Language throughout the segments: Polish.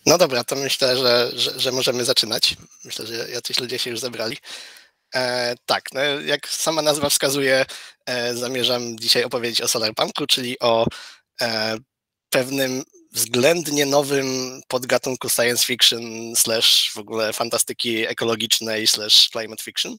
No dobra, to myślę, że możemy zaczynać. Myślę, że jacyś ludzie się już zebrali. Tak, no jak sama nazwa wskazuje, zamierzam dzisiaj opowiedzieć o Solarpunku, czyli o pewnym względnie nowym podgatunku science fiction slash w ogóle fantastyki ekologicznej slash climate fiction.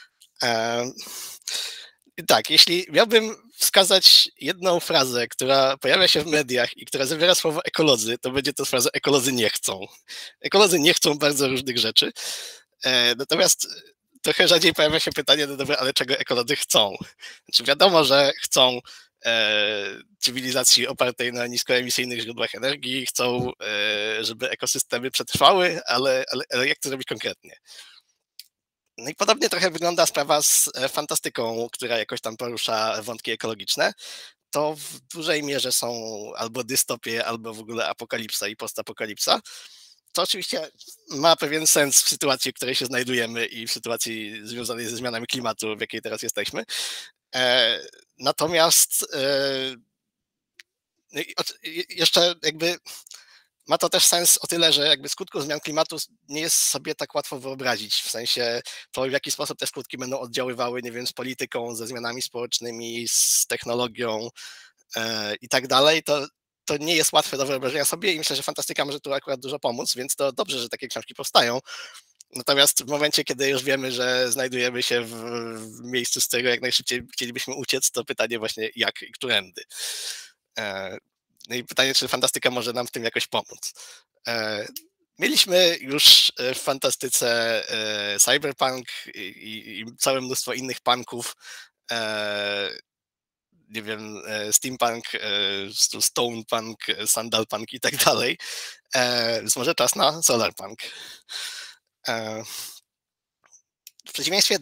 Tak, jeśli miałbym wskazać jedną frazę, która pojawia się w mediach i która zawiera słowo ekolodzy, to będzie to fraza ekolodzy nie chcą. Ekolodzy nie chcą bardzo różnych rzeczy, natomiast trochę rzadziej pojawia się pytanie, no dobra, ale czego ekolodzy chcą? Znaczy wiadomo, że chcą cywilizacji opartej na niskoemisyjnych źródłach energii, chcą, żeby ekosystemy przetrwały, ale jak to zrobić konkretnie? No i podobnie trochę wygląda sprawa z fantastyką, która jakoś tam porusza wątki ekologiczne. To w dużej mierze są albo dystopie, albo w ogóle apokalipsa i postapokalipsa. To oczywiście ma pewien sens w sytuacji, w której się znajdujemy i w sytuacji związanej ze zmianami klimatu, w jakiej teraz jesteśmy. Natomiast jeszcze jakby ma to też sens o tyle, że jakby skutków zmian klimatu nie jest sobie tak łatwo wyobrazić, w sensie to, w jaki sposób te skutki będą oddziaływały, nie wiem, z polityką, ze zmianami społecznymi, z technologią i tak dalej, to nie jest łatwe do wyobrażenia sobie i myślę, że fantastyka może tu akurat dużo pomóc, więc to dobrze, że takie książki powstają. Natomiast w momencie, kiedy już wiemy, że znajdujemy się w miejscu, z którego jak najszybciej chcielibyśmy uciec, to pytanie właśnie jak i którędy. No i pytanie, czy fantastyka może nam w tym jakoś pomóc. Mieliśmy już w fantastyce cyberpunk i całe mnóstwo innych punków, nie wiem, steampunk, stonepunk, sandalpunk i tak dalej, więc może czas na solarpunk. W przeciwieństwie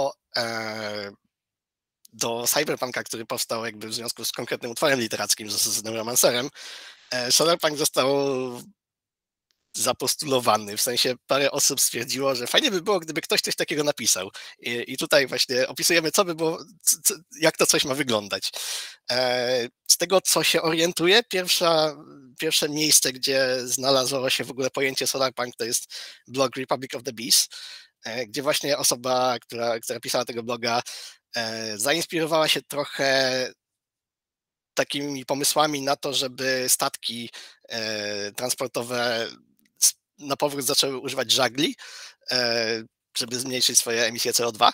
do cyberpunka, który powstał jakby w związku z konkretnym utworem literackim, z Neuromancerem, solarpunk został zapostulowany, w sensie parę osób stwierdziło, że fajnie by było, gdyby ktoś coś takiego napisał. I tutaj właśnie opisujemy, co by było, jak to coś ma wyglądać. Z tego, co się orientuje, pierwsze miejsce, gdzie znalazło się w ogóle pojęcie solarpunk, to jest blog Republic of the Bees, gdzie właśnie osoba, która pisała tego bloga, zainspirowała się trochę takimi pomysłami na to, żeby statki transportowe na powrót zaczęły używać żagli, żeby zmniejszyć swoje emisje CO2.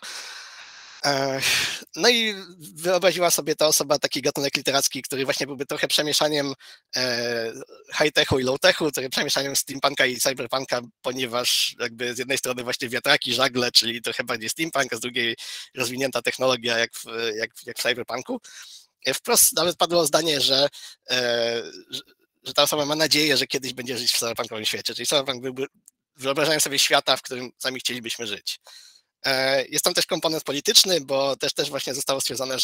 No i wyobraziła sobie ta osoba taki gatunek literacki, który właśnie byłby trochę przemieszaniem high-techu i low-techu, trochę przemieszaniem steampunka i cyberpunka, ponieważ jakby z jednej strony właśnie wiatraki, żagle, czyli trochę bardziej steampunk, a z drugiej rozwinięta technologia jak w cyberpunku. Wprost nawet padło zdanie, że ta osoba ma nadzieję, że kiedyś będzie żyć w cyberpunkowym świecie, czyli cyberpunk byłby wyobrażają sobie świata, w którym sami chcielibyśmy żyć. Jest tam też komponent polityczny, bo też właśnie zostało stwierdzone,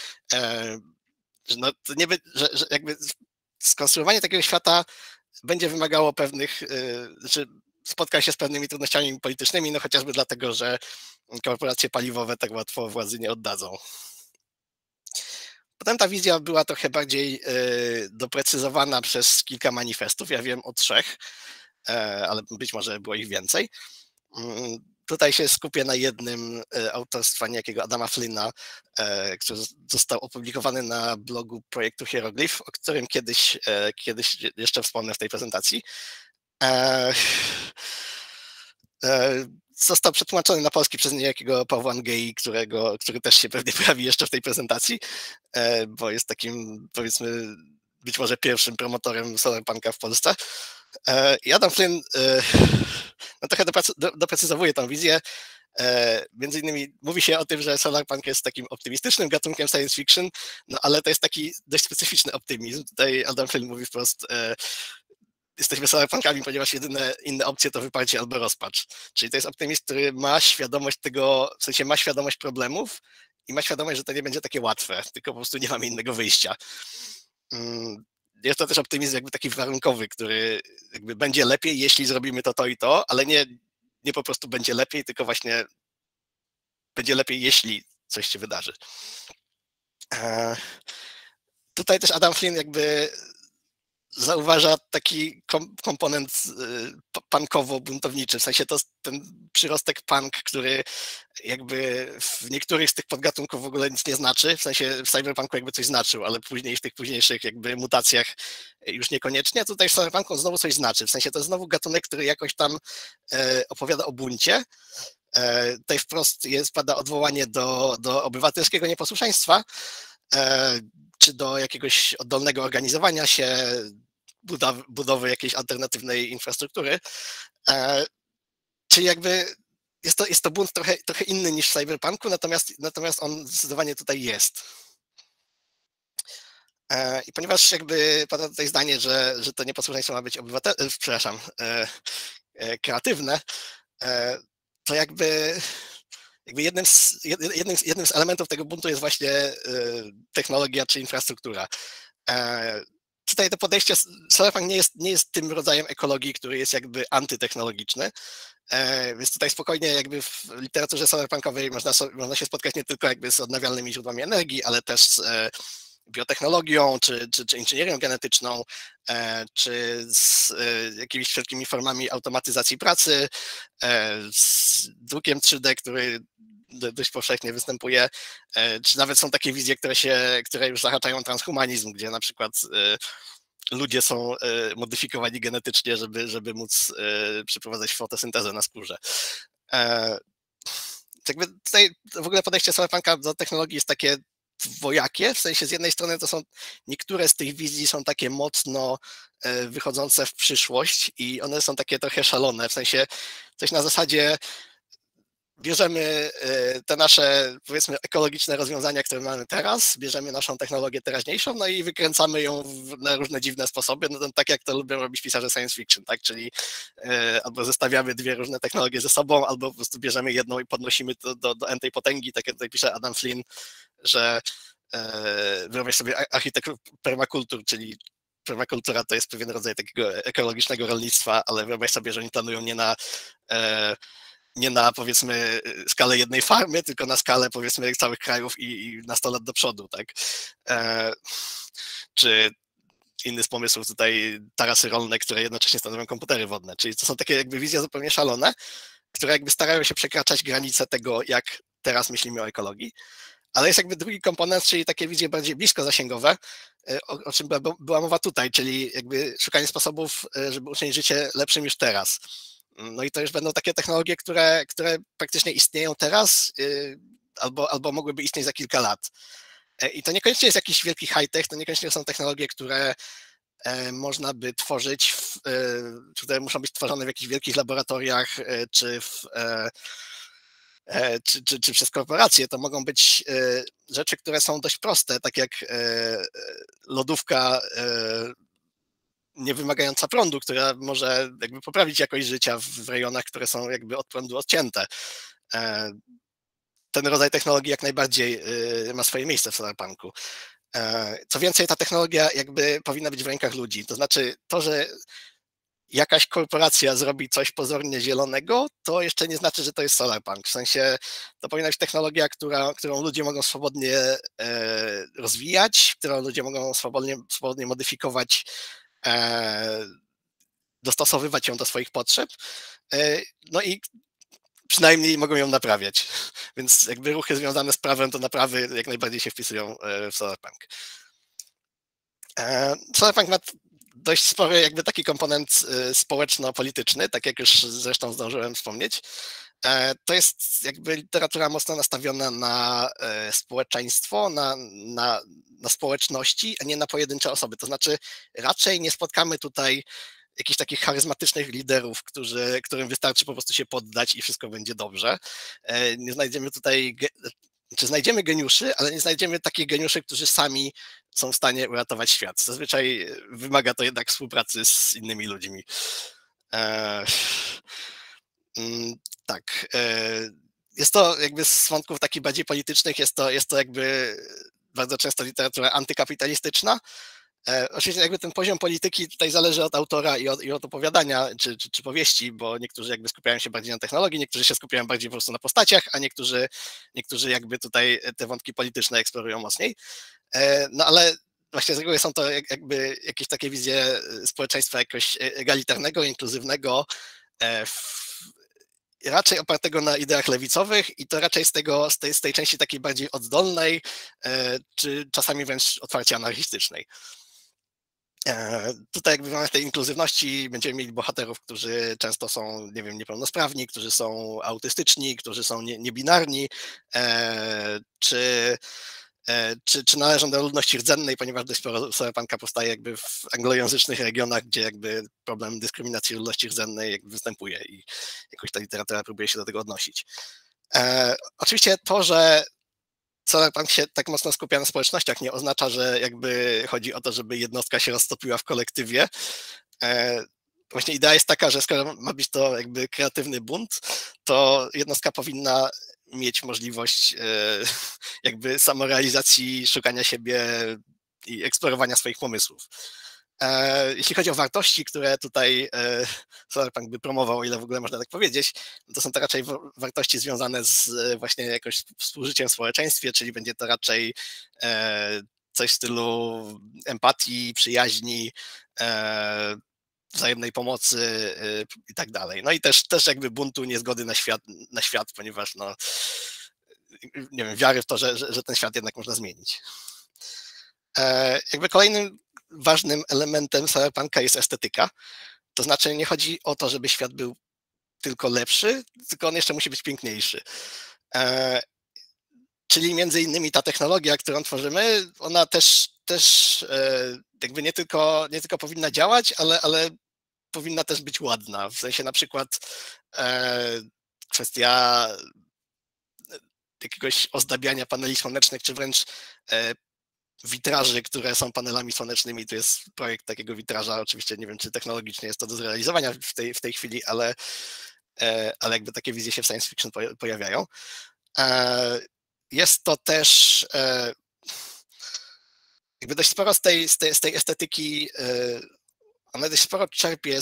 że no, to nie, że jakby skonstruowanie takiego świata będzie wymagało pewnych, znaczy spotka się z pewnymi trudnościami politycznymi, no chociażby dlatego, że korporacje paliwowe tak łatwo władzy nie oddadzą. Potem ta wizja była trochę bardziej doprecyzowana przez kilka manifestów. Ja wiem o 3, ale być może było ich więcej. Tutaj się skupię na jednym autorstwa niejakiego Adama Flynna, który został opublikowany na blogu projektu Hieroglyph, o którym kiedyś jeszcze wspomnę w tej prezentacji. Został przetłumaczony na polski przez niejakiego Pawła Ngei, który też się pewnie pojawi jeszcze w tej prezentacji, bo jest takim, powiedzmy, być może pierwszym promotorem solarpunka w Polsce. I Adam Flynn no trochę doprecyzowuje tą wizję. Między innymi mówi się o tym, że solarpunk jest takim optymistycznym gatunkiem science fiction, no ale to jest taki dość specyficzny optymizm. Tutaj Adam Flynn mówi wprost, jesteśmy solarpunkami, ponieważ jedyne inne opcje to wyparcie albo rozpacz. Czyli to jest optymizm, który ma świadomość tego, w sensie ma świadomość problemów i ma świadomość, że to nie będzie takie łatwe, tylko po prostu nie mamy innego wyjścia. Jest to też optymizm jakby taki warunkowy, który jakby będzie lepiej, jeśli zrobimy to i to, ale nie po prostu będzie lepiej, tylko właśnie będzie lepiej, jeśli coś się wydarzy. Tutaj też Adam Flynn jakby zauważa taki komponent punkowo-buntowniczy, w sensie to ten przyrostek punk, który jakby w niektórych z tych podgatunków w ogóle nic nie znaczy, w sensie w cyberpunku jakby coś znaczył, ale później w tych późniejszych jakby mutacjach już niekoniecznie. Tutaj w cyberpunku znowu coś znaczy, w sensie to jest znowu gatunek, który jakoś tam opowiada o buncie. Tutaj wprost pada odwołanie do obywatelskiego nieposłuszeństwa, czy do jakiegoś oddolnego organizowania się, budowy jakiejś alternatywnej infrastruktury. Czyli jakby jest to bunt trochę inny niż w cyberpunku, natomiast on zdecydowanie tutaj jest. I ponieważ jakby pada tutaj zdanie, że to nieposłuszeństwo ma być kreatywne, to jakby jednym z elementów tego buntu jest właśnie technologia czy infrastruktura. Tutaj to podejście, cyberpunk nie jest tym rodzajem ekologii, który jest jakby antytechnologiczny, więc tutaj spokojnie jakby w literaturze cyberpunkowej można się spotkać nie tylko jakby z odnawialnymi źródłami energii, ale też z biotechnologią, czy inżynierią genetyczną, czy z jakimiś wszelkimi formami automatyzacji pracy, z drukiem 3D, który dość powszechnie występuje, czy nawet są takie wizje, które już zahaczają transhumanizm, gdzie na przykład ludzie są modyfikowani genetycznie, żeby móc przeprowadzać fotosyntezę na skórze. Jakby tutaj w ogóle podejście cyberpunka do technologii jest takie dwojakie, w sensie z jednej strony to są niektóre z tych wizji są takie mocno wychodzące w przyszłość i one są takie trochę szalone, w sensie coś na zasadzie bierzemy te nasze, powiedzmy, ekologiczne rozwiązania, które mamy teraz, bierzemy naszą technologię teraźniejszą, no i wykręcamy ją na różne dziwne sposoby, no tak jak to lubią robić pisarze science fiction, tak, czyli albo zestawiamy dwie różne technologie ze sobą, albo po prostu bierzemy jedną i podnosimy to do n-tej potęgi, tak jak tutaj pisze Adam Flynn, że wyobraź sobie architekturę permakultur, czyli permakultura to jest pewien rodzaj takiego ekologicznego rolnictwa, ale wyobraź sobie, że oni planują nie na powiedzmy skalę jednej farmy, tylko na skalę powiedzmy całych krajów i na 100 lat do przodu, tak? Czy inny z pomysłów tutaj tarasy rolne, które jednocześnie stanowią komputery wodne, czyli to są takie jakby wizje zupełnie szalone, które jakby starają się przekraczać granice tego, jak teraz myślimy o ekologii, ale jest jakby drugi komponent, czyli takie wizje bardziej blisko-zasięgowe, o czym była mowa tutaj, czyli jakby szukanie sposobów, żeby uczynić życie lepszym już teraz. No i to już będą takie technologie, które praktycznie istnieją teraz albo mogłyby istnieć za kilka lat. I to niekoniecznie jest jakiś wielki high-tech, to niekoniecznie są technologie, które można by tworzyć, które muszą być tworzone w jakichś wielkich laboratoriach czy przez korporacje. To mogą być rzeczy, które są dość proste, tak jak lodówka nie wymagająca prądu, która może jakby poprawić jakość życia w rejonach, które są jakby od prądu odcięte. Ten rodzaj technologii jak najbardziej ma swoje miejsce w cyberpunku. Co więcej, ta technologia jakby powinna być w rękach ludzi. To znaczy to, że jakaś korporacja zrobi coś pozornie zielonego, to jeszcze nie znaczy, że to jest cyberpunk. W sensie to powinna być technologia, którą ludzie mogą swobodnie rozwijać, którą ludzie mogą swobodnie modyfikować, dostosowywać ją do swoich potrzeb, no i przynajmniej mogą ją naprawiać. Więc jakby ruchy związane z prawem do naprawy jak najbardziej się wpisują w cyberpunk. Cyberpunk ma dość spory jakby taki komponent społeczno-polityczny, tak jak już zresztą zdążyłem wspomnieć. To jest jakby literatura mocno nastawiona na społeczeństwo, na społeczności, a nie na pojedyncze osoby. To znaczy raczej nie spotkamy tutaj jakichś takich charyzmatycznych liderów, którym wystarczy po prostu się poddać i wszystko będzie dobrze. Nie znajdziemy tutaj, czy znajdziemy geniuszy, ale nie znajdziemy takich geniuszy, którzy sami są w stanie uratować świat. Zazwyczaj wymaga to jednak współpracy z innymi ludźmi. Tak. Jest to jakby z wątków takich bardziej politycznych, jest to jakby bardzo często literatura antykapitalistyczna. Oczywiście jakby ten poziom polityki tutaj zależy od autora i od opowiadania czy powieści, bo niektórzy jakby skupiają się bardziej na technologii, niektórzy się skupiają bardziej po prostu na postaciach, a niektórzy jakby tutaj te wątki polityczne eksplorują mocniej. No ale właśnie z reguły są to jakby jakieś takie wizje społeczeństwa jakoś egalitarnego, inkluzywnego, raczej opartego na ideach lewicowych i to raczej z tej części takiej bardziej oddolnej, czy czasami wręcz otwarcie anarchistycznej. Tutaj jakby w ramach tej inkluzywności będziemy mieli bohaterów, którzy często są, nie wiem, niepełnosprawni, którzy są autystyczni, którzy są niebinarni, czy należą do ludności rdzennej, ponieważ dość sporo cyberpunka powstaje jakby w anglojęzycznych regionach, gdzie jakby problem dyskryminacji ludności rdzennej jakby występuje i jakoś ta literatura próbuje się do tego odnosić. Oczywiście to, że cyberpunk się tak mocno skupia na społecznościach, nie oznacza, że jakby chodzi o to, żeby jednostka się roztopiła w kolektywie. Właśnie idea jest taka, że skoro ma być to jakby kreatywny bunt, to jednostka powinna mieć możliwość jakby samorealizacji, szukania siebie i eksplorowania swoich pomysłów. Jeśli chodzi o wartości, które tutaj cyberpunk by promował, o ile w ogóle można tak powiedzieć, to są to raczej wartości związane z właśnie jakoś współżyciem w społeczeństwie, czyli będzie to raczej coś w stylu empatii, przyjaźni, wzajemnej pomocy i tak dalej. No i też jakby buntu, niezgody na świat, ponieważ no, nie wiem, wiary w to, że ten świat jednak można zmienić. Jakby kolejnym ważnym elementem cyberpunka jest estetyka. To znaczy nie chodzi o to, żeby świat był tylko lepszy, tylko on jeszcze musi być piękniejszy. Czyli między innymi ta technologia, którą tworzymy, ona też jakby nie tylko powinna działać, ale powinna też być ładna. W sensie na przykład kwestia jakiegoś ozdabiania paneli słonecznych, czy wręcz witraży, które są panelami słonecznymi. Tu jest projekt takiego witraża. Oczywiście nie wiem, czy technologicznie jest to do zrealizowania w tej chwili, ale jakby takie wizje się w science fiction pojawiają. Jest to też jakby dość sporo z tej estetyki, ona dość sporo czerpie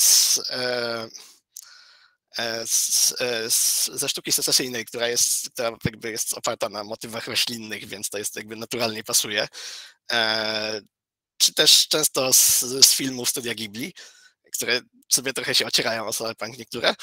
ze sztuki secesyjnej, która jakby jest oparta na motywach roślinnych, więc to jest jakby naturalnie pasuje. Czy też często z filmów Studia Ghibli, które sobie trochę się ocierają o cyberpunk niektóre.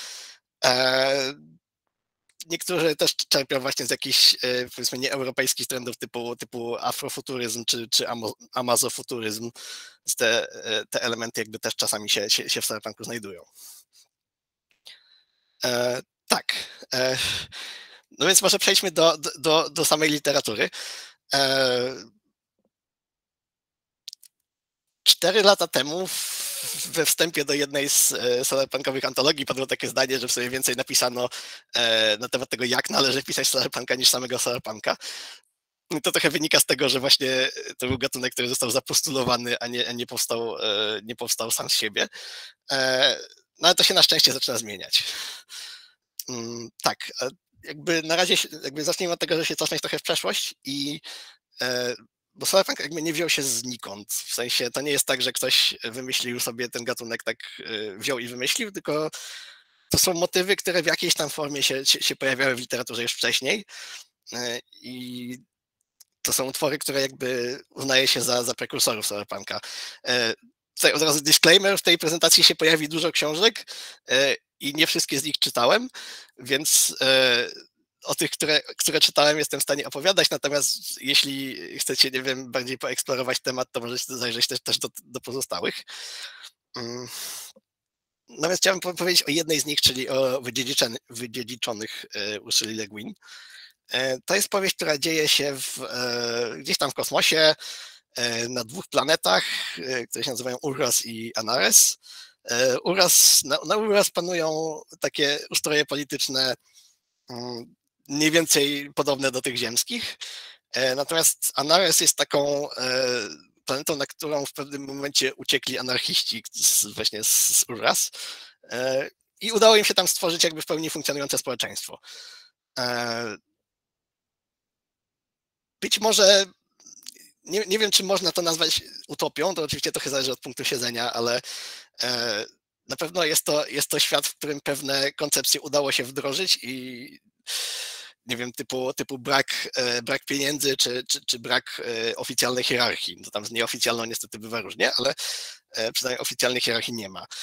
Niektórzy też czerpią właśnie z jakichś, powiedzmy, nieeuropejskich trendów typu afrofuturyzm czy amazofuturyzm. Te elementy jakby też czasami się w cyberpunku znajdują. Tak. No więc może przejdźmy do samej literatury. 4 lata temu we wstępie do jednej z cyberpunkowych antologii padło takie zdanie, że w sobie więcej napisano na temat tego, jak należy pisać cyberpunka, niż samego cyberpunka. I to trochę wynika z tego, że właśnie to był gatunek, który został zapostulowany, a nie powstał sam z siebie. No ale to się na szczęście zaczyna zmieniać. Tak, jakby na razie jakby zacznijmy od tego, że się cofnąć trochę w przeszłość bo cyberpunk jakby nie wziął się znikąd. W sensie to nie jest tak, że ktoś wymyślił sobie ten gatunek, tak wziął i wymyślił, tylko to są motywy, które w jakiejś tam formie się pojawiały w literaturze już wcześniej i to są utwory, które jakby uznaje się za prekursorów cyberpunka. Tutaj od razu disclaimer, w tej prezentacji się pojawi dużo książek i nie wszystkie z nich czytałem, więc o tych, które czytałem, jestem w stanie opowiadać, natomiast jeśli chcecie, nie wiem, bardziej poeksplorować temat, to możecie zajrzeć też do pozostałych. Natomiast chciałem powiedzieć o jednej z nich, czyli o Wydziedziczonych Ursuli Le Guin. To jest powieść, która dzieje się gdzieś tam w kosmosie, na 2 planetach, które się nazywają Uras i Anares. Na Uras panują takie ustroje polityczne mniej więcej podobne do tych ziemskich. Natomiast Anares jest taką planetą, na którą w pewnym momencie uciekli anarchiści właśnie z Uras i udało im się tam stworzyć jakby w pełni funkcjonujące społeczeństwo. Być może, nie wiem, czy można to nazwać utopią, to oczywiście trochę zależy od punktu siedzenia, ale na pewno jest to świat, w którym pewne koncepcje udało się wdrożyć i nie wiem, typu brak pieniędzy, czy brak oficjalnej hierarchii. No tam z nieoficjalną niestety bywa różnie, ale przynajmniej oficjalnej hierarchii nie ma.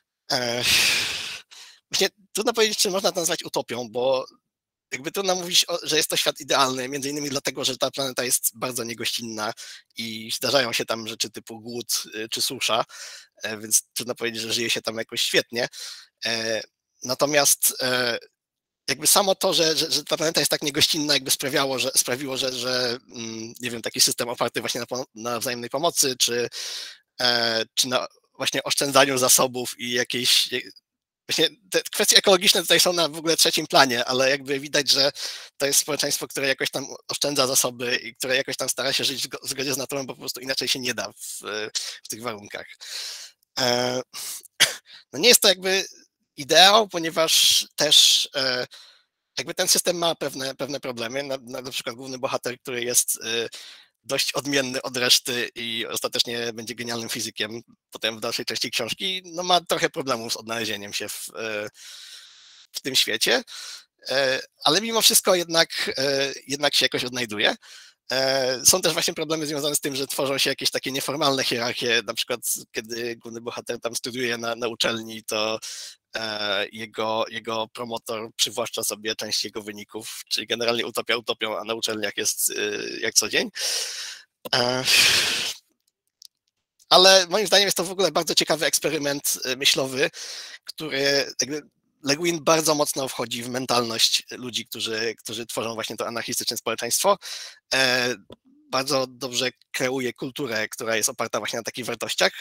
Właśnie trudno powiedzieć, czy można to nazwać utopią, bo jakby trudno mówić, że jest to świat idealny, między innymi dlatego, że ta planeta jest bardzo niegościnna i zdarzają się tam rzeczy typu głód czy susza, więc trudno powiedzieć, że żyje się tam jakoś świetnie. Natomiast jakby samo to, że ta planeta jest tak niegościnna, jakby sprawiło, że nie wiem, taki system oparty właśnie na wzajemnej pomocy, czy na właśnie oszczędzaniu zasobów i jakiejś. Właśnie te kwestie ekologiczne tutaj są na w ogóle trzecim planie, ale jakby widać, że to jest społeczeństwo, które jakoś tam oszczędza zasoby i które jakoś tam stara się żyć w zgodzie z naturą, bo po prostu inaczej się nie da w tych warunkach. No nie jest to jakby ideał, ponieważ też jakby ten system ma pewne problemy. Na przykład główny bohater, który jest dość odmienny od reszty i ostatecznie będzie genialnym fizykiem potem w dalszej części książki, no ma trochę problemów z odnalezieniem się w tym świecie, ale mimo wszystko jednak się jakoś odnajduje. Są też właśnie problemy związane z tym, że tworzą się jakieś takie nieformalne hierarchie, na przykład kiedy główny bohater tam studiuje na uczelni, to jego promotor przywłaszcza sobie część jego wyników, czyli generalnie utopia utopią, a na uczelniach jest jak co dzień. Ale moim zdaniem jest to w ogóle bardzo ciekawy eksperyment myślowy, który jakby Le Guin bardzo mocno wchodzi w mentalność ludzi, którzy tworzą właśnie to anarchistyczne społeczeństwo. Bardzo dobrze kreuje kulturę, która jest oparta właśnie na takich wartościach,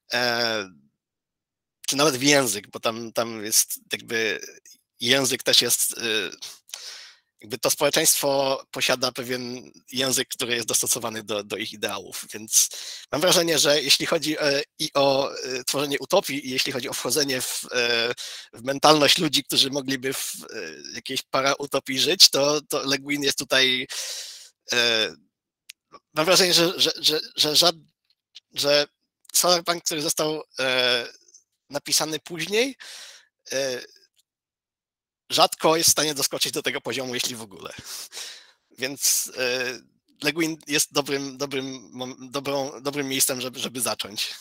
czy nawet w język, bo tam jest jakby język też jest, jakby to społeczeństwo posiada pewien język, który jest dostosowany do ich ideałów, więc mam wrażenie, że jeśli chodzi i o tworzenie utopii, i jeśli chodzi o wchodzenie w mentalność ludzi, którzy mogliby w jakiejś parautopii żyć, to Le Guin jest tutaj, mam wrażenie, że Solarpunk, który został napisany później, rzadko jest w stanie doskoczyć do tego poziomu, jeśli w ogóle. Więc Le Guin jest dobrym miejscem, żeby zacząć.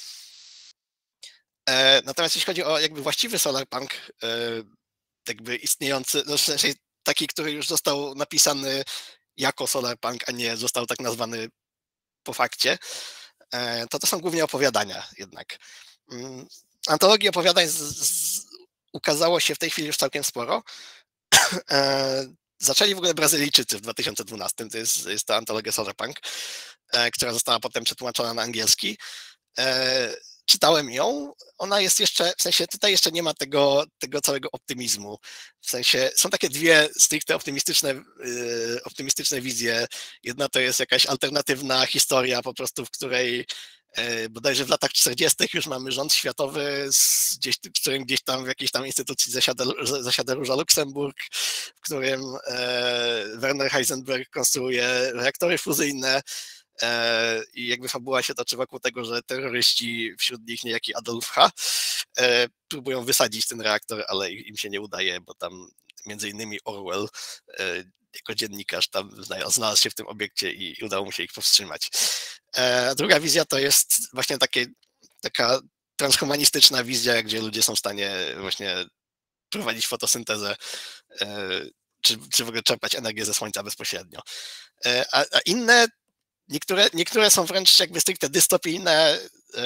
Natomiast jeśli chodzi o jakby właściwy Solarpunk, jakby istniejący, no w sensie taki, który już został napisany jako Solarpunk, a nie został tak nazwany po fakcie, to są głównie opowiadania jednak. Antologii opowiadań ukazało się w tej chwili już całkiem sporo. Zaczęli w ogóle Brazylijczycy w 2012, to jest ta antologia Solarpunk, która została potem przetłumaczona na angielski. Czytałem ją, ona jest jeszcze, w sensie tutaj jeszcze nie ma tego całego optymizmu. W sensie są takie dwie stricte optymistyczne wizje. Jedna to jest jakaś alternatywna historia po prostu, w której bodajże w latach 40. już mamy rząd światowy, w którym gdzieś tam w jakiejś tam instytucji zasiada Róża Luksemburg, w którym Werner Heisenberg konstruuje reaktory fuzyjne i jakby fabuła się toczy wokół tego, że terroryści, wśród nich niejaki Adolf H., próbują wysadzić ten reaktor, ale im się nie udaje, bo tam między innymi Orwell jako dziennikarz tam znalazł się w tym obiekcie i udało mu się ich powstrzymać. Druga wizja to jest właśnie taka transhumanistyczna wizja, gdzie ludzie są w stanie właśnie prowadzić fotosyntezę, czy w ogóle czerpać energię ze słońca bezpośrednio. A inne, niektóre są wręcz jakby stricte dystopijne,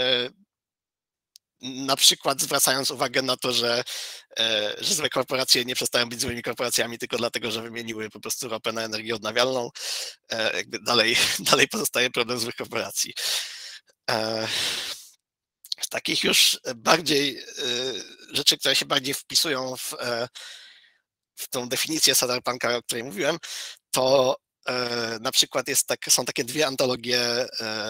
na przykład zwracając uwagę na to, że złe korporacje nie przestają być złymi korporacjami tylko dlatego, że wymieniły po prostu ropę na energię odnawialną. Jakby dalej pozostaje problem złych korporacji. Z takich już bardziej rzeczy, które się bardziej wpisują w tą definicję Solarpunka, o której mówiłem, to na przykład są takie dwie antologie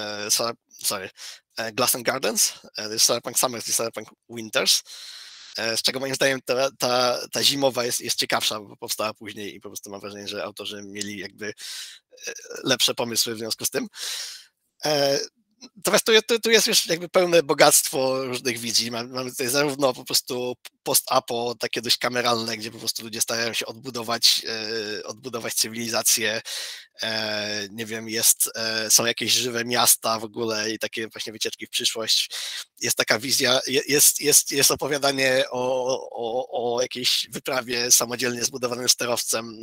Glass and Gardens, to jest Solarpunk Summers i Solarpunk Winters, z czego moim zdaniem ta zimowa jest ciekawsza, bo powstała później i po prostu mam wrażenie, że autorzy mieli jakby lepsze pomysły w związku z tym. Natomiast tu jest już jakby pełne bogactwo różnych wizji. Mamy tutaj zarówno po prostu post-apo, takie dość kameralne, gdzie po prostu ludzie starają się odbudować cywilizację. Nie wiem, są jakieś żywe miasta w ogóle i takie właśnie wycieczki w przyszłość. Jest taka wizja, jest opowiadanie o jakiejś wyprawie samodzielnie zbudowanym sterowcem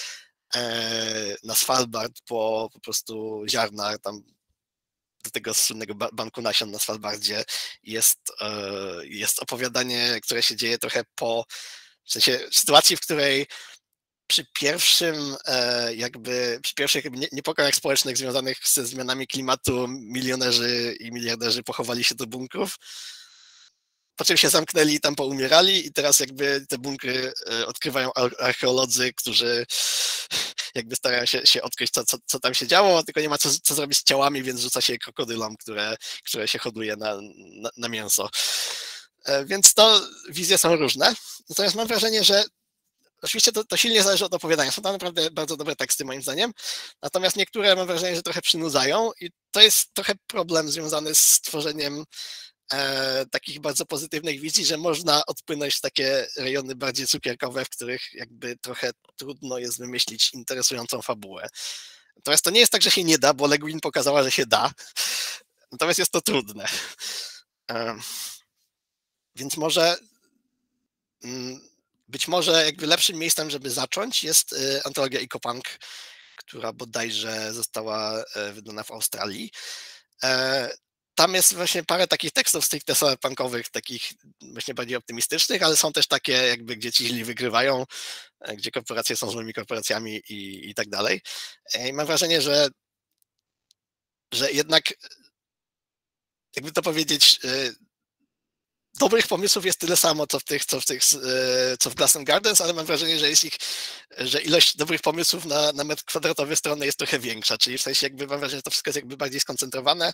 na Svalbard po prostu ziarna tam do tego słynnego banku nasion na Svalbardzie. Jest opowiadanie, które się dzieje trochę w sensie sytuacji, w której przy pierwszych niepokojach społecznych związanych ze zmianami klimatu milionerzy i miliarderzy pochowali się do bunkrów, po czym się zamknęli i tam poumierali i teraz jakby te bunkry odkrywają archeolodzy, którzy jakby starają się odkryć, co tam się działo, tylko nie ma co zrobić z ciałami, więc rzuca się je krokodylom, które się hoduje na mięso. Więc wizje są różne. Natomiast mam wrażenie, że oczywiście to silnie zależy od opowiadania. Są tam naprawdę bardzo dobre teksty moim zdaniem, natomiast niektóre mam wrażenie, że trochę przynudzają i to jest trochę problem związany z tworzeniem takich bardzo pozytywnych wizji, że można odpłynąć w takie rejony bardziej cukierkowe, w których jakby trochę trudno jest wymyślić interesującą fabułę. Natomiast to nie jest tak, że się nie da, bo Le Guin pokazała, że się da, natomiast jest to trudne. Więc być może jakby lepszym miejscem, żeby zacząć, jest antologia Ecopunk, która bodajże została wydana w Australii. Tam jest właśnie parę takich tekstów stricte cyberpunkowych, takich właśnie bardziej optymistycznych, ale są też takie jakby, gdzie ci źli wygrywają, gdzie korporacje są złymi korporacjami i tak dalej. I mam wrażenie, że jednak, jakby to powiedzieć, dobrych pomysłów jest tyle samo, co w Glass and Gardens, ale mam wrażenie, że ilość dobrych pomysłów na metr kwadratowy strony jest trochę większa, czyli w sensie jakby mam wrażenie, że to wszystko jest jakby bardziej skoncentrowane.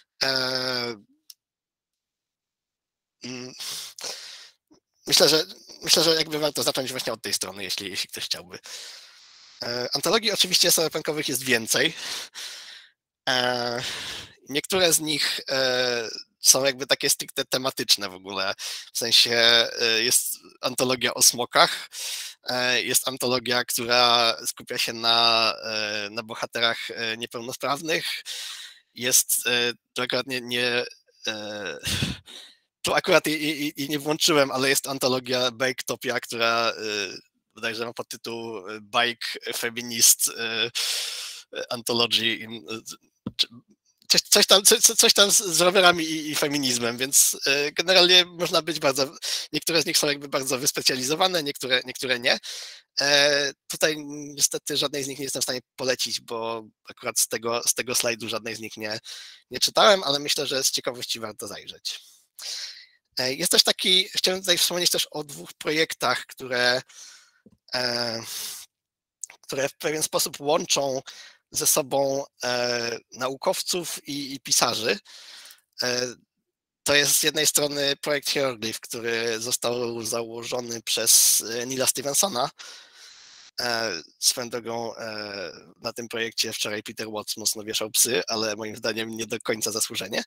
Myślę, że jakby warto zacząć właśnie od tej strony, jeśli ktoś chciałby. Antologii oczywiście cyberpunkowych jest więcej. Niektóre z nich są jakby takie stricte tematyczne w ogóle. W sensie jest antologia o smokach, jest antologia, która skupia się na bohaterach niepełnosprawnych. To akurat tu akurat nie włączyłem, ale jest antologia Biketopia, która bodajże ma podtytuł Bike Feminist Anthology. Coś tam z rowerami i feminizmem, więc generalnie można być niektóre z nich są jakby bardzo wyspecjalizowane, niektóre nie. Tutaj niestety żadnej z nich nie jestem w stanie polecić, bo akurat z tego slajdu żadnej z nich nie czytałem, ale myślę, że z ciekawości warto zajrzeć. Jest też chciałem tutaj wspomnieć też o 2 projektach, które w pewien sposób łączą ze sobą naukowców i pisarzy. To jest z jednej strony projekt Hieroglyph, który został założony przez Neila Stephensona. Swoją drogą na tym projekcie wczoraj Peter Watts mocno wieszał psy, ale moim zdaniem nie do końca zasłużenie.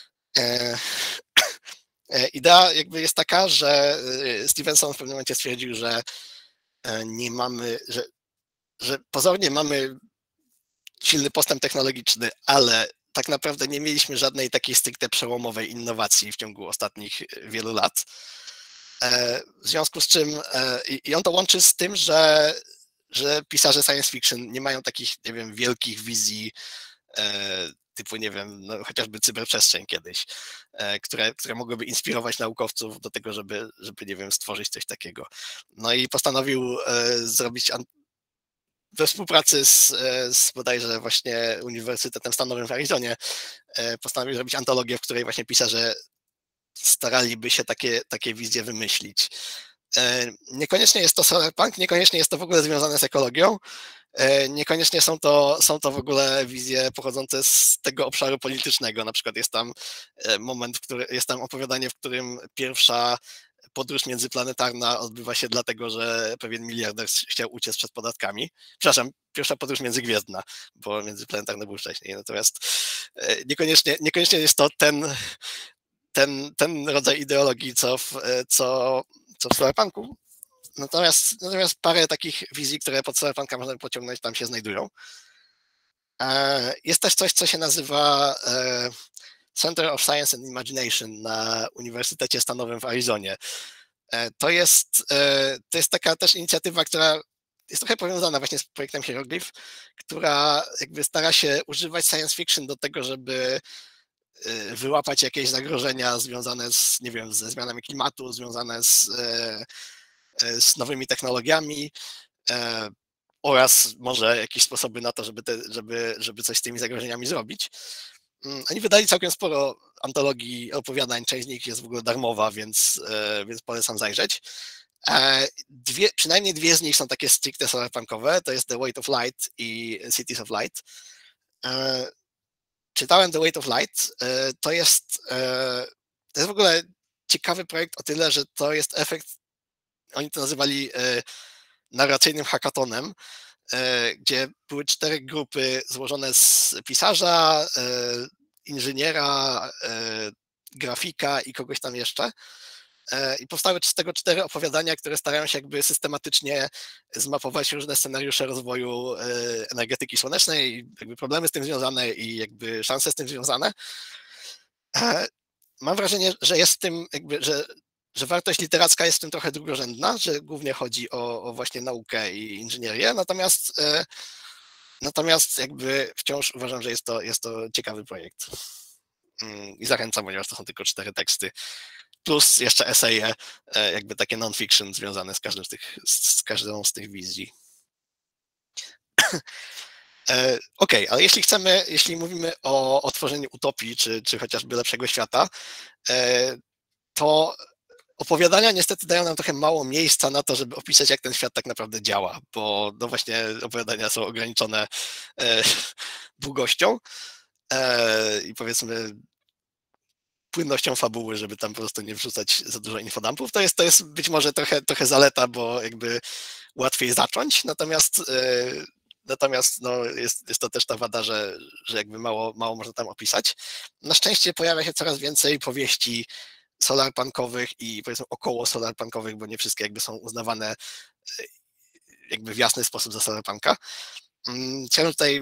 Idea jakby jest taka, że Stephenson w pewnym momencie stwierdził, że nie mamy, że pozornie mamy silny postęp technologiczny, ale tak naprawdę nie mieliśmy żadnej takiej stricte przełomowej innowacji w ciągu ostatnich wielu lat. W związku z czym, i on to łączy z tym, że pisarze science fiction nie mają takich, nie wiem, wielkich wizji typu, nie wiem, no, chociażby cyberprzestrzeń kiedyś, które mogłyby inspirować naukowców do tego, żeby, nie wiem, stworzyć coś takiego. No i postanowił zrobić we współpracy z bodajże właśnie Uniwersytetem Stanowym w Arizonie, postanowił zrobić antologię, w której właśnie pisarze staraliby się takie wizje wymyślić. Niekoniecznie jest to cyberpunk, niekoniecznie jest to w ogóle związane z ekologią, niekoniecznie są to w ogóle wizje pochodzące z tego obszaru politycznego. Na przykład jest tam jest tam opowiadanie, w którym pierwsza podróż międzyplanetarna odbywa się dlatego, że pewien miliarder chciał uciec przed podatkami. Przepraszam, pierwsza podróż międzygwiezdna, bo międzyplanetarny był wcześniej. Natomiast niekoniecznie jest to ten rodzaj ideologii, co w Cyberpunku. Natomiast parę takich wizji, które pod Cyberpunka można pociągnąć, tam się znajdują. Jest też coś, co się nazywa Center of Science and Imagination na Uniwersytecie Stanowym w Arizonie. To jest taka też inicjatywa, która jest trochę powiązana właśnie z projektem Hieroglyph, która jakby stara się używać science fiction do tego, żeby wyłapać jakieś zagrożenia związane z, nie wiem, ze zmianami klimatu, związane z nowymi technologiami oraz może jakieś sposoby na to, żeby coś z tymi zagrożeniami zrobić. Oni wydali całkiem sporo antologii opowiadań, część z nich jest w ogóle darmowa, więc polecam zajrzeć. Przynajmniej dwie z nich są takie stricte cyberpunkowe, to jest The Weight of Light i Cities of Light. Czytałem The Weight of Light, to jest w ogóle ciekawy projekt o tyle, że to jest efekt, oni to nazywali narracyjnym hackathonem, gdzie były 4 grupy złożone z pisarza, inżyniera, grafika i kogoś tam jeszcze. I powstały z tego 4 opowiadania, które starają się jakby systematycznie zmapować różne scenariusze rozwoju energetyki słonecznej, jakby problemy z tym związane i jakby szanse z tym związane. Mam wrażenie, że jest w tym jakby, że wartość literacka jest w tym trochę drugorzędna, że głównie chodzi o właśnie naukę i inżynierię, natomiast jakby wciąż uważam, że jest to ciekawy projekt. I zachęcam, ponieważ to są tylko 4 teksty, plus jeszcze eseje, jakby takie non-fiction związane z każdą z tych wizji. Okej, ale jeśli mówimy o tworzeniu utopii, czy chociażby lepszego świata, to opowiadania niestety dają nam trochę mało miejsca na to, żeby opisać, jak ten świat tak naprawdę działa, bo no właśnie opowiadania są ograniczone długością i powiedzmy płynnością fabuły, żeby tam po prostu nie wrzucać za dużo infodumpów. To jest być może trochę zaleta, bo jakby łatwiej zacząć, natomiast no, jest to też ta wada, że jakby mało można tam opisać. Na szczęście pojawia się coraz więcej powieści solarpunkowych i powiedzmy około solarpunkowych, bo nie wszystkie jakby są uznawane jakby w jasny sposób za solarpunka. Chciałem tutaj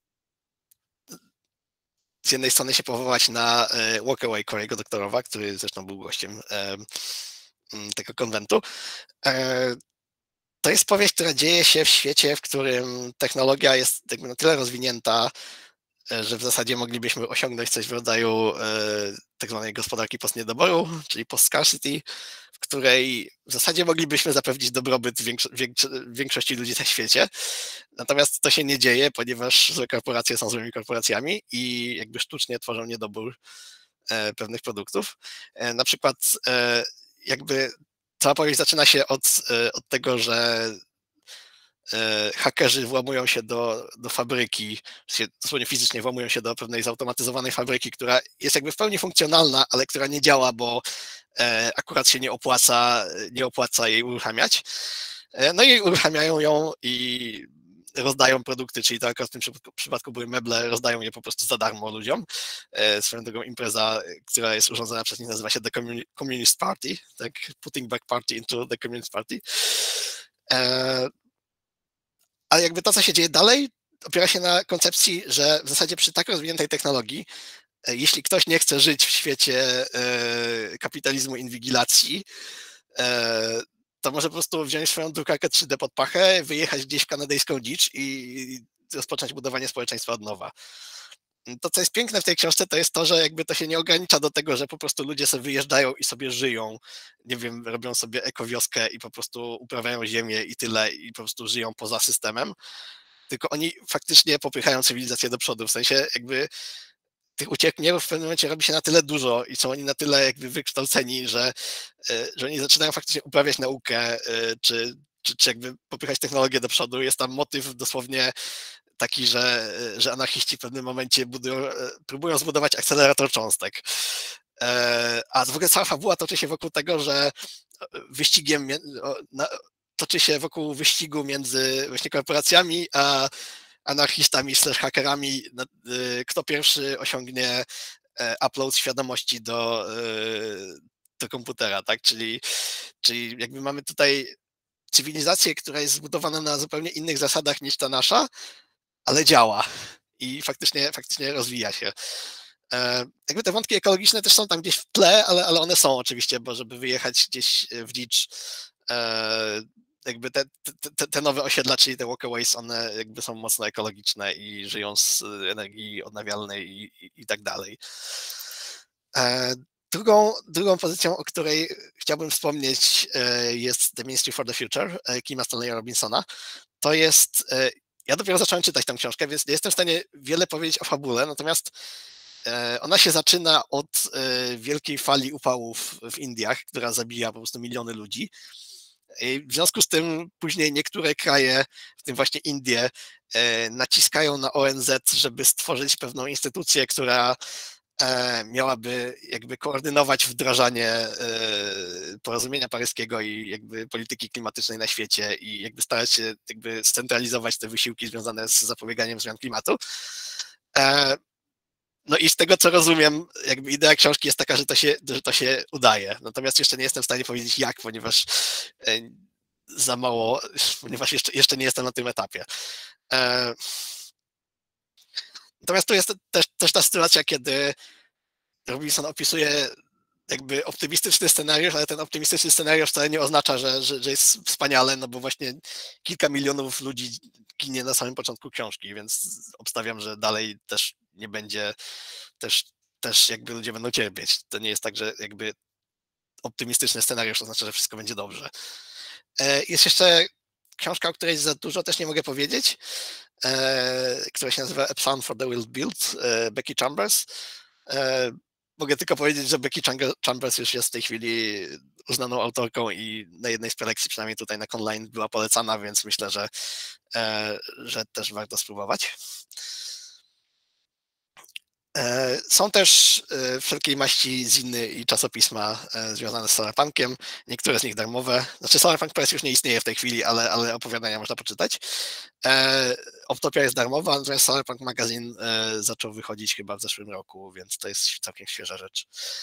z jednej strony się powołać na Walkaway Corey'ego Doktorowa, który zresztą był gościem tego konwentu. To jest powieść, która dzieje się w świecie, w którym technologia jest jakby na tyle rozwinięta, że w zasadzie moglibyśmy osiągnąć coś w rodzaju tak zwanej gospodarki post-niedoboru, czyli post-scarcity, w której w zasadzie moglibyśmy zapewnić dobrobyt większości ludzi na świecie. Natomiast to się nie dzieje, ponieważ złe korporacje są złymi korporacjami i jakby sztucznie tworzą niedobór pewnych produktów. Na przykład jakby cała powieść zaczyna się od tego, że hakerzy włamują się do fabryki, dosłownie fizycznie włamują się do pewnej zautomatyzowanej fabryki, która jest jakby w pełni funkcjonalna, ale która nie działa, bo akurat się nie opłaca jej uruchamiać. No i uruchamiają ją i rozdają produkty, czyli to akurat w tym przypadku były meble, rozdają je po prostu za darmo ludziom. Swoją drogą impreza, która jest urządzona przez nich, nazywa się The Communist Party, tak? Putting back party into the Communist Party. Ale jakby to, co się dzieje dalej, opiera się na koncepcji, że w zasadzie przy tak rozwiniętej technologii, jeśli ktoś nie chce żyć w świecie kapitalizmu inwigilacji, to może po prostu wziąć swoją drukarkę 3D pod pachę, wyjechać gdzieś w kanadyjską dzicz i rozpocząć budowanie społeczeństwa od nowa. To, co jest piękne w tej książce, to jest to, że jakby to się nie ogranicza do tego, że po prostu ludzie sobie wyjeżdżają i sobie żyją, nie wiem, robią sobie ekowioskę i po prostu uprawiają ziemię i tyle, i po prostu żyją poza systemem, tylko oni faktycznie popychają cywilizację do przodu, w sensie jakby tych uciekinierów w pewnym momencie robi się na tyle dużo i są oni na tyle jakby wykształceni, że oni zaczynają faktycznie uprawiać naukę, czy jakby popychać technologię do przodu. Jest tam motyw dosłownie taki, że anarchiści w pewnym momencie próbują zbudować akcelerator cząstek. A w ogóle cała fabuła toczy się wokół tego, że wyścigiem, toczy się wokół wyścigu między właśnie korporacjami a anarchistami / hakerami, kto pierwszy osiągnie upload świadomości do komputera, tak? Czyli jakby mamy tutaj cywilizację, która jest zbudowana na zupełnie innych zasadach niż ta nasza, ale działa i faktycznie rozwija się. Jakby te wątki ekologiczne też są tam gdzieś w tle, ale one są oczywiście, bo żeby wyjechać gdzieś w dzicz, jakby te nowe osiedla, czyli te walkaways, one jakby są mocno ekologiczne i żyją z energii odnawialnej i tak dalej. Drugą pozycją, o której chciałbym wspomnieć, jest The Ministry for the Future Kima Stanleya Robinsona. To jest, ja dopiero zacząłem czytać tę książkę, więc nie jestem w stanie wiele powiedzieć o fabule, natomiast ona się zaczyna od wielkiej fali upałów w Indiach, która zabija po prostu miliony ludzi. I w związku z tym później niektóre kraje, w tym właśnie Indie, naciskają na ONZ, żeby stworzyć pewną instytucję, która miałaby jakby koordynować wdrażanie porozumienia paryskiego i jakby polityki klimatycznej na świecie i jakby starać się jakby scentralizować te wysiłki związane z zapobieganiem zmian klimatu. No i z tego, co rozumiem, jakby idea książki jest taka, że to się udaje. Natomiast jeszcze nie jestem w stanie powiedzieć jak, ponieważ za mało, ponieważ jeszcze nie jestem na tym etapie. Natomiast tu jest też ta sytuacja, kiedy Robinson opisuje jakby optymistyczny scenariusz, ale ten optymistyczny scenariusz wcale nie oznacza, że jest wspaniale, no bo właśnie kilka milionów ludzi ginie na samym początku książki, więc obstawiam, że dalej też nie będzie, też jakby ludzie będą cierpieć. To nie jest tak, że jakby optymistyczny scenariusz oznacza, że wszystko będzie dobrze. Jest jeszcze książka, o której za dużo też nie mogę powiedzieć, która się nazywa A Plan for the Wild Build, Becky Chambers. Mogę tylko powiedzieć, że Becky Chambers już jest w tej chwili uznaną autorką i na jednej z prelekcji, przynajmniej tutaj na Conline, była polecana, więc myślę, że też warto spróbować. Są też wszelkiej maści ziny i czasopisma związane z Solarpunkiem, niektóre z nich darmowe. Znaczy Solarpunk Press już nie istnieje w tej chwili, ale opowiadania można poczytać. Optopia jest darmowa, natomiast Solarpunk Magazine zaczął wychodzić chyba w zeszłym roku, więc to jest całkiem świeża rzecz.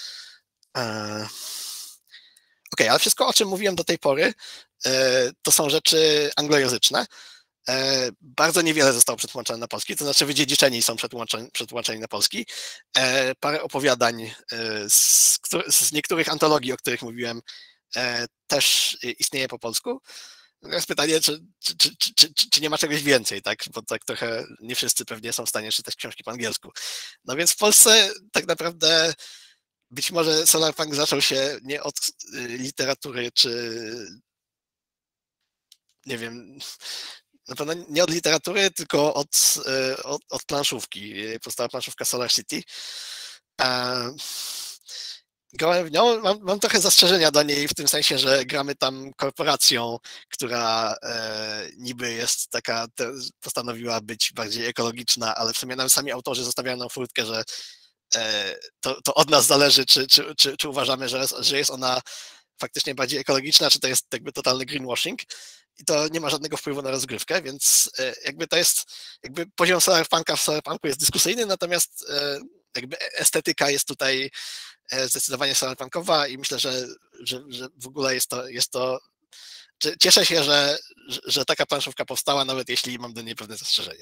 Okej, ale wszystko, o czym mówiłem do tej pory, to są rzeczy anglojęzyczne. Bardzo niewiele zostało przetłumaczone na polski, to znaczy Wydziedziczeni są przetłumaczeni na polski. Parę opowiadań z niektórych antologii, o których mówiłem, też istnieje po polsku. Natomiast pytanie, czy nie ma czegoś więcej, tak? Bo tak trochę nie wszyscy pewnie są w stanie czytać książki po angielsku. No więc w Polsce tak naprawdę być może Solarpunk zaczął się nie od literatury, czy nie wiem, na pewno nie od literatury, tylko od planszówki. Powstała planszówka Solar City. Grałem w nią, mam trochę zastrzeżenia do niej w tym sensie, że gramy tam korporacją, która niby jest taka, postanowiła być bardziej ekologiczna, ale w sumie sami autorzy zostawiają nam furtkę, że to od nas zależy, czy uważamy, że jest ona faktycznie bardziej ekologiczna, czy to jest jakby totalny greenwashing. I to nie ma żadnego wpływu na rozgrywkę, więc jakby to jest, jakby poziom Solarpunka w Solarpunku jest dyskusyjny, natomiast jakby estetyka jest tutaj zdecydowanie solarpunkowa i myślę, że w ogóle jest to cieszę się, że taka planszówka powstała, nawet jeśli mam do niej pewne zastrzeżenia.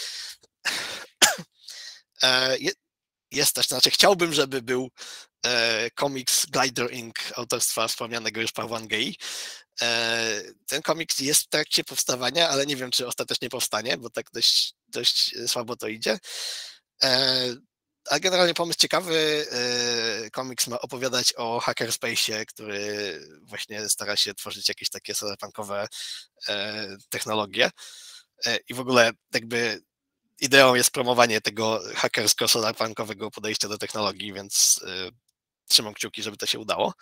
Jest też, to znaczy chciałbym, żeby był komiks Glider Inc. autorstwa wspomnianego już Pawła Angei. Ten komiks jest w trakcie powstawania, ale nie wiem, czy ostatecznie powstanie, bo tak dość słabo to idzie. A generalnie pomysł ciekawy. Komiks ma opowiadać o hackerspace'ie, który właśnie stara się tworzyć jakieś takie solarpunkowe technologie. I w ogóle jakby ideą jest promowanie tego hakersko-solarpunkowego podejścia do technologii, więc trzymam kciuki, żeby to się udało.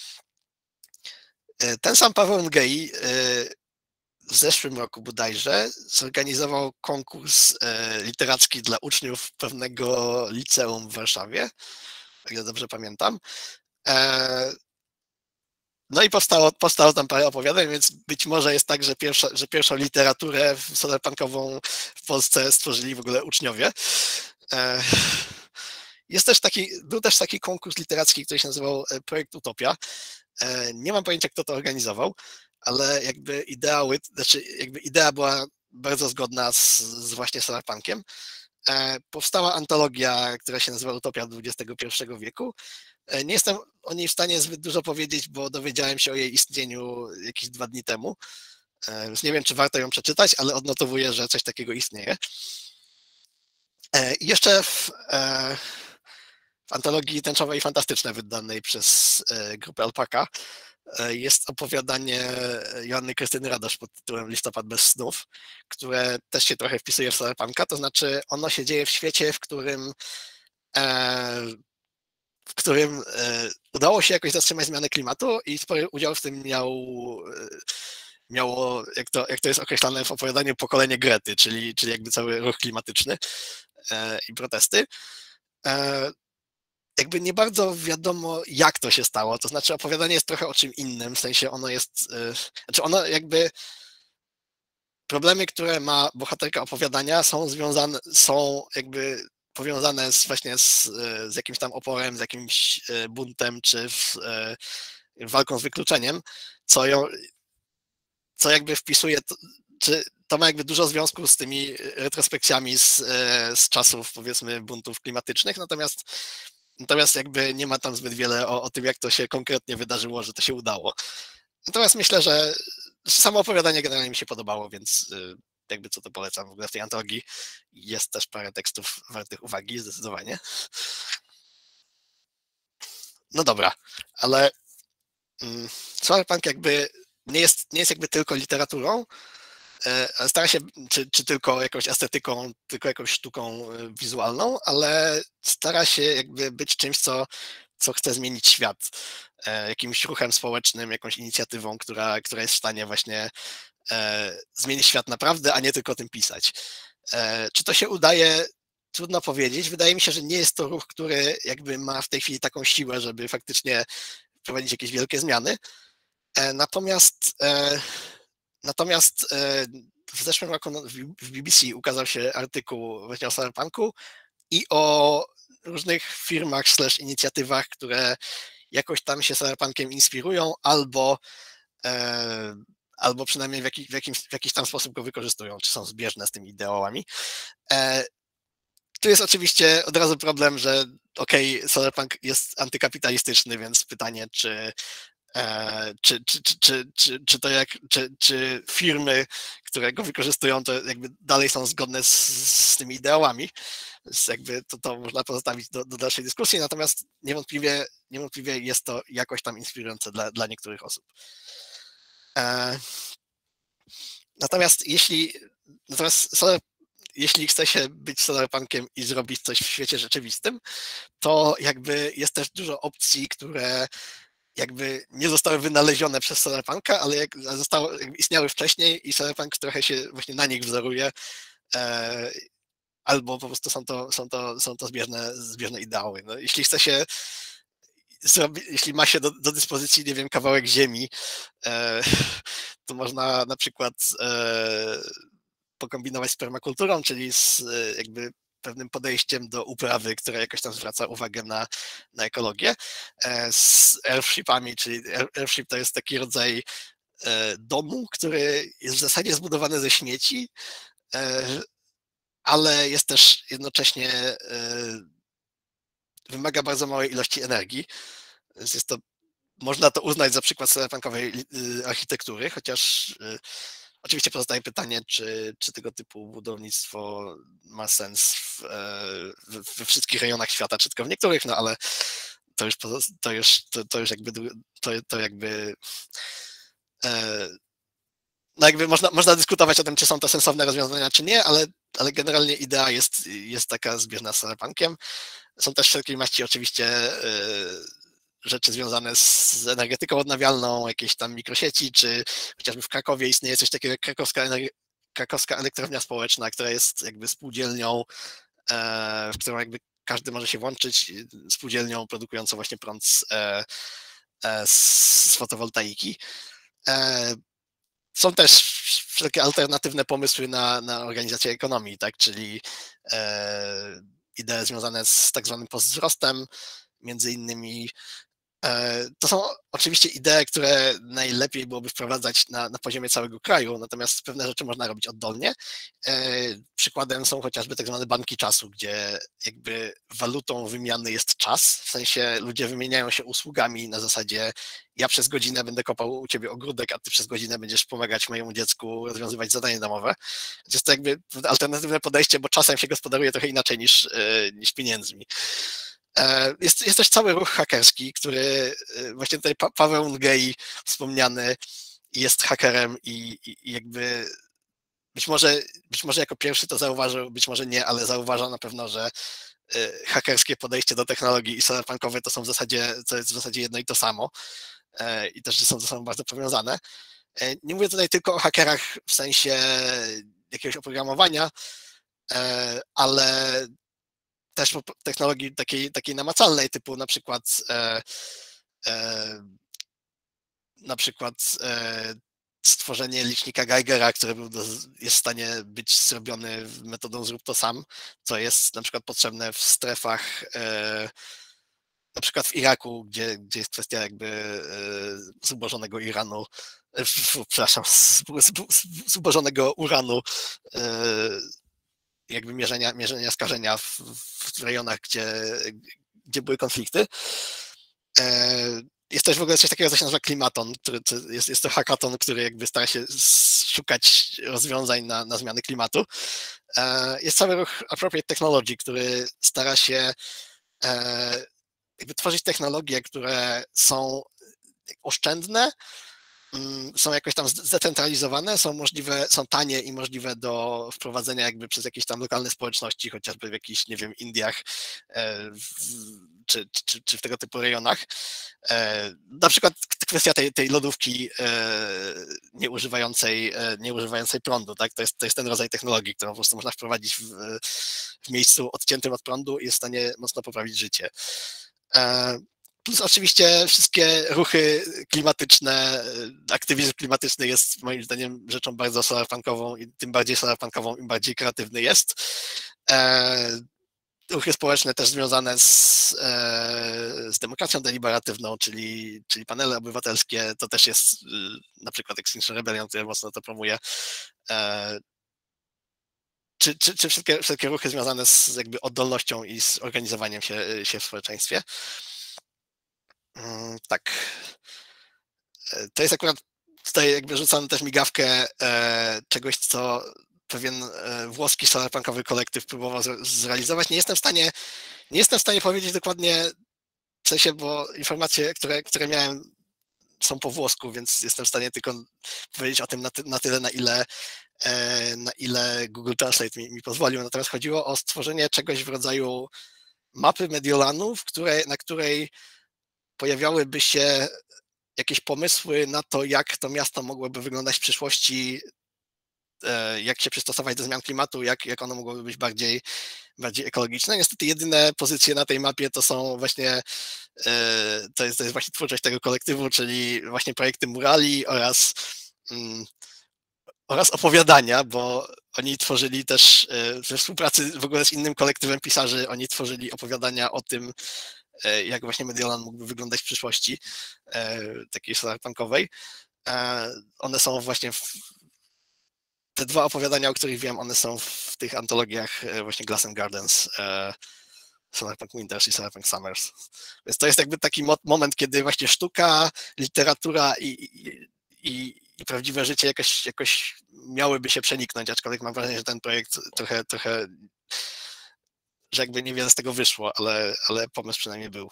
Ten sam Paweł Ngei w zeszłym roku bodajże zorganizował konkurs literacki dla uczniów pewnego liceum w Warszawie, o ile dobrze pamiętam. No i powstało tam parę opowiadań, więc być może jest tak, że pierwszą literaturę solarpunkową w Polsce stworzyli w ogóle uczniowie. Był też taki konkurs literacki, który się nazywał Projekt Utopia. Nie mam pojęcia, kto to organizował, ale jakby idea była bardzo zgodna z właśnie solarpunkiem. Powstała antologia, która się nazywa Utopia XXI wieku. Nie jestem o niej w stanie zbyt dużo powiedzieć, bo dowiedziałem się o jej istnieniu jakieś 2 dni temu. Więc nie wiem, czy warto ją przeczytać, ale odnotowuję, że coś takiego istnieje. I jeszcze w antologii Tęczowe i Fantastyczne wydanej przez grupę Alpaka jest opowiadanie Joanny Krystyny Radosz pod tytułem Listopad bez snów, które też się trochę wpisuje w solarpunka, to znaczy ono się dzieje w świecie, w którym udało się jakoś zatrzymać zmianę klimatu i spory udział w tym miało, jak to jest określane w opowiadaniu, pokolenie Grety, czyli jakby cały ruch klimatyczny i protesty. Jakby nie bardzo wiadomo, jak to się stało, to znaczy opowiadanie jest trochę o czym innym, w sensie ono jakby problemy, które ma bohaterka opowiadania są jakby powiązane właśnie z jakimś tam oporem, z jakimś buntem, czy walką z wykluczeniem, co jakby wpisuje, czy to ma jakby dużo związku z tymi retrospekcjami z czasów, powiedzmy, buntów klimatycznych, natomiast jakby nie ma tam zbyt wiele o tym, jak to się konkretnie wydarzyło, że to się udało. Natomiast myślę, że samo opowiadanie generalnie mi się podobało, więc jakby co to polecam. W ogóle w tej antologii jest też parę tekstów wartych uwagi, zdecydowanie. No dobra, ale Solarpunk jakby nie jest jakby tylko literaturą, ale stara się, czy tylko jakąś estetyką, tylko jakąś sztuką wizualną, ale stara się jakby być czymś, co chce zmienić świat, jakimś ruchem społecznym, jakąś inicjatywą, która jest w stanie właśnie zmienić świat naprawdę, a nie tylko o tym pisać. Czy to się udaje? Trudno powiedzieć. Wydaje mi się, że nie jest to ruch, który jakby ma w tej chwili taką siłę, żeby faktycznie prowadzić jakieś wielkie zmiany. Natomiast w zeszłym roku w BBC ukazał się artykuł właśnie o Cyberpunku i o różnych firmach / inicjatywach, które jakoś tam się Cyberpunkiem inspirują albo przynajmniej w jakiś tam sposób go wykorzystują, czy są zbieżne z tymi ideałami. Tu jest oczywiście od razu problem, że Cyberpunk jest antykapitalistyczny, więc pytanie, czy firmy, które go wykorzystują, to jakby dalej są zgodne z tymi ideałami. Więc jakby to można pozostawić do dalszej dyskusji, natomiast niewątpliwie jest to jakoś tam inspirujące dla niektórych osób. Natomiast jeśli chce się być solarpunkiem i zrobić coś w świecie rzeczywistym, to jakby jest też dużo opcji, które jakby nie zostały wynalezione przez Solarpunka, ale istniały wcześniej i Solarpunk trochę się właśnie na nich wzoruje, albo po prostu są to zbieżne ideały. No, jeśli ma się do dyspozycji, nie wiem, kawałek ziemi, to można na przykład pokombinować z permakulturą, czyli z jakby pewnym podejściem do uprawy, które jakoś tam zwraca uwagę na ekologię, z earthshipami, czyli earthship to jest taki rodzaj domu, który jest w zasadzie zbudowany ze śmieci, ale jest też jednocześnie wymaga bardzo małej ilości energii, więc można to uznać za przykład cyberpunkowej architektury, chociaż oczywiście pozostaje pytanie, czy tego typu budownictwo ma sens we wszystkich rejonach świata, czy tylko w niektórych, no ale to już jakby no jakby można dyskutować o tym, czy są to sensowne rozwiązania, czy nie, ale generalnie idea jest taka zbieżna z cyberpunkiem. Są też wszelkiej maści oczywiście rzeczy związane z energetyką odnawialną, jakieś tam mikrosieci, czy chociażby w Krakowie istnieje coś takiego jak Krakowska Elektrownia Społeczna, która jest jakby spółdzielnią, w którą jakby każdy może się włączyć, spółdzielnią produkującą właśnie prąd z fotowoltaiki. Są też wszelkie alternatywne pomysły na organizację ekonomii, tak? Czyli idee związane z tak zwanym postwzrostem, między innymi. To są oczywiście idee, które najlepiej byłoby wprowadzać na poziomie całego kraju, natomiast pewne rzeczy można robić oddolnie. Przykładem są chociażby tak zwane banki czasu, gdzie jakby walutą wymiany jest czas, w sensie ludzie wymieniają się usługami na zasadzie ja przez godzinę będę kopał u ciebie ogródek, a ty przez godzinę będziesz pomagać mojemu dziecku rozwiązywać zadanie domowe. Jest to jakby alternatywne podejście, bo czasem się gospodaruje trochę inaczej niż pieniędzmi. Jest też cały ruch hakerski, który właśnie tutaj Paweł Ngei wspomniany jest hakerem i jakby być może jako pierwszy to zauważył, być może nie, ale zauważa na pewno, że hakerskie podejście do technologii i cyberpunkowe to jest w zasadzie jedno i to samo i też są ze sobą bardzo powiązane. Nie mówię tutaj tylko o hakerach w sensie jakiegoś oprogramowania, ale też technologii takiej namacalnej, typu na przykład stworzenie licznika Geigera, który jest w stanie być zrobiony metodą zrób to sam, co jest na przykład potrzebne w strefach, na przykład w Iraku, gdzie jest kwestia jakby zubożonego Iranu, przepraszam, zubożonego uranu, jakby mierzenia skażenia w rejonach, gdzie były konflikty. Jest też w ogóle coś takiego, co się nazywa klimaton, jest to hackathon, który jakby stara się szukać rozwiązań na zmiany klimatu. Jest cały ruch Appropriate Technology, który stara się jakby tworzyć technologie, które są oszczędne, są jakoś tam zdecentralizowane, są tanie i możliwe do wprowadzenia jakby przez jakieś tam lokalne społeczności, chociażby w jakichś, nie wiem, Indiach czy w tego typu rejonach. Na przykład kwestia tej lodówki nieużywającej prądu, tak? To jest ten rodzaj technologii, którą po prostu można wprowadzić w miejscu odciętym od prądu i jest w stanie mocno poprawić życie. Plus oczywiście wszystkie ruchy klimatyczne, aktywizm klimatyczny jest moim zdaniem rzeczą bardzo solarpunkową i tym bardziej solarpunkową, im bardziej kreatywny jest. Ruchy społeczne też związane z demokracją deliberatywną, czyli panele obywatelskie, to też jest na przykład Extinction Rebellion, które mocno to promuje. Czy wszelkie ruchy związane z jakby oddolnością i z organizowaniem się w społeczeństwie. Tak. To jest akurat, tutaj jakby rzucam też migawkę czegoś, co pewien włoski solarpunkowy kolektyw próbował zrealizować. Nie jestem w stanie powiedzieć dokładnie, w sensie, bo informacje, które miałem, są po włosku, więc jestem w stanie tylko powiedzieć o tym na tyle, na ile Google Translate mi pozwolił. Natomiast chodziło o stworzenie czegoś w rodzaju mapy Mediolanu, na której pojawiałyby się jakieś pomysły na to, jak to miasto mogłoby wyglądać w przyszłości, jak się przystosować do zmian klimatu, jak ono mogłoby być bardziej ekologiczne. Niestety jedyne pozycje na tej mapie to są właśnie, to jest właśnie twórczość tego kolektywu, czyli właśnie projekty murali oraz opowiadania, bo oni tworzyli też we współpracy w ogóle z innym kolektywem pisarzy, oni tworzyli opowiadania o tym, jak właśnie Mediolan mógłby wyglądać w przyszłości, takiej solarpunkowej. One są właśnie te dwa opowiadania, o których wiem, one są w tych antologiach właśnie Glass and Gardens, Solarpunk Winters i Solarpunk Summers. Więc to jest jakby taki moment, kiedy właśnie sztuka, literatura i prawdziwe życie jakoś miałyby się przeniknąć, aczkolwiek mam wrażenie, że ten projekt trochę że jakby niewiele z tego wyszło, ale pomysł przynajmniej był.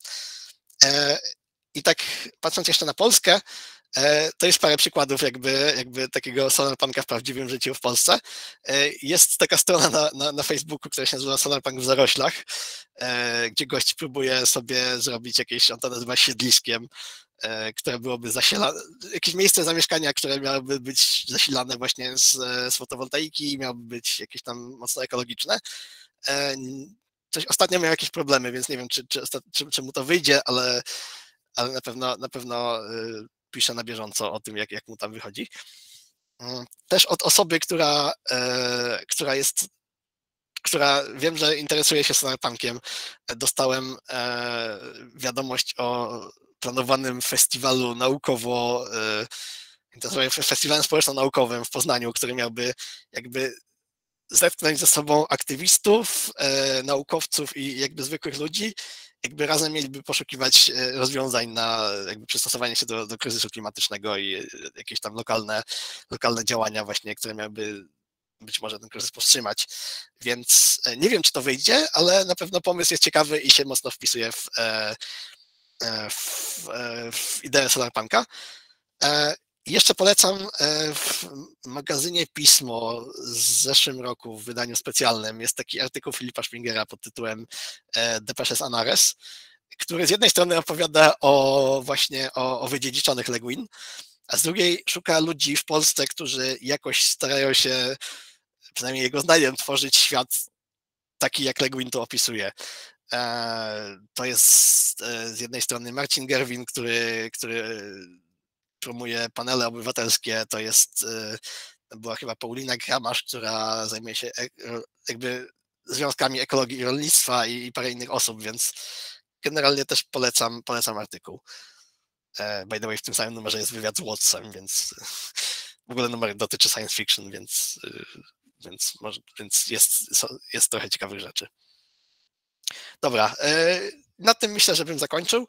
I tak patrząc jeszcze na Polskę, to jest parę przykładów jakby takiego solarpunka w prawdziwym życiu w Polsce. Jest taka strona na Facebooku, która się nazywa Solarpunk w zaroślach, gdzie gość próbuje sobie zrobić jakieś, on to nazywa siedliskiem, które byłoby zasilane, jakieś miejsce zamieszkania, które miałoby być zasilane właśnie z fotowoltaiki, miałoby być jakieś tam mocno ekologiczne. Ostatnio miał jakieś problemy, więc nie wiem, czy mu to wyjdzie, ale na pewno pisze na bieżąco o tym, jak mu tam wychodzi. Też od osoby, która wiem, że interesuje się Solarpunkiem, dostałem wiadomość o planowanym festiwalu festiwalem społeczno-naukowym w Poznaniu, który miałby jakby zetknąć ze sobą aktywistów, naukowców i jakby zwykłych ludzi, jakby razem mieliby poszukiwać rozwiązań na jakby przystosowanie się do kryzysu klimatycznego i jakieś tam lokalne działania właśnie, które miałyby być może ten kryzys powstrzymać. Więc nie wiem, czy to wyjdzie, ale na pewno pomysł jest ciekawy i się mocno wpisuje w ideę Solarpunka. Jeszcze polecam w magazynie Pismo z zeszłym roku w wydaniu specjalnym jest taki artykuł Filipa Springera pod tytułem Depeches Anares, który z jednej strony opowiada właśnie o wydziedziczonych Leguin, a z drugiej szuka ludzi w Polsce, którzy jakoś starają się, przynajmniej jego zdaniem, tworzyć świat taki, jak Le Guin to opisuje. To jest z jednej strony Marcin Gerwin, który promuje panele obywatelskie, była chyba Paulina Gramasz, która zajmuje się jakby związkami ekologii i rolnictwa i parę innych osób, więc generalnie też polecam artykuł. By the way, w tym samym numerze jest wywiad z Wattsem, więc w ogóle numer dotyczy science fiction, więc jest trochę ciekawych rzeczy. Dobra, na tym myślę, że bym zakończył.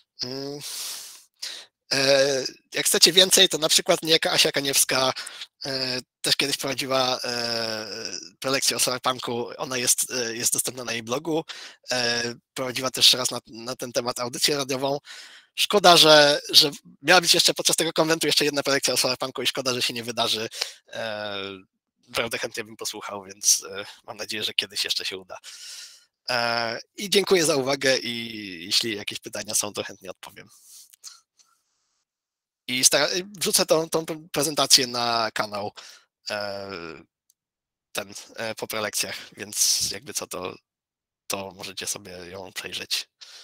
Jak chcecie więcej, to na przykład niejaka Asia Kaniewska też kiedyś prowadziła prelekcję o Solarpunku. Ona jest dostępna na jej blogu. Prowadziła też raz na ten temat audycję radiową. Szkoda, że miała być jeszcze podczas tego konwentu jeszcze jedna prelekcja o Solarpunku i szkoda, że się nie wydarzy. Naprawdę chętnie bym posłuchał, więc mam nadzieję, że kiedyś jeszcze się uda. I dziękuję za uwagę i jeśli jakieś pytania są, to chętnie odpowiem. I wrzucę tą prezentację na kanał po prelekcjach, więc jakby co to możecie sobie ją przejrzeć.